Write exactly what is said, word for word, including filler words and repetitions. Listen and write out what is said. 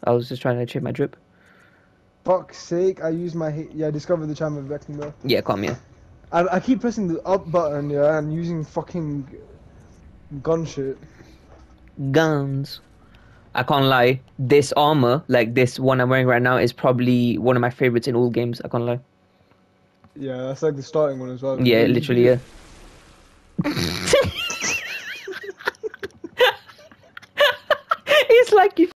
I was just trying to check my drip. Fuck's sake, I use my hit. Yeah, discover the channel of Vector, bro. Yeah, come here. I, I keep pressing the up button, yeah, and using fucking gun shit. Guns. I can't lie. This armor, like this one I'm wearing right now, is probably one of my favorites in all games. I can't lie. Yeah, that's like the starting one as well. Yeah, literally, yeah. It's like you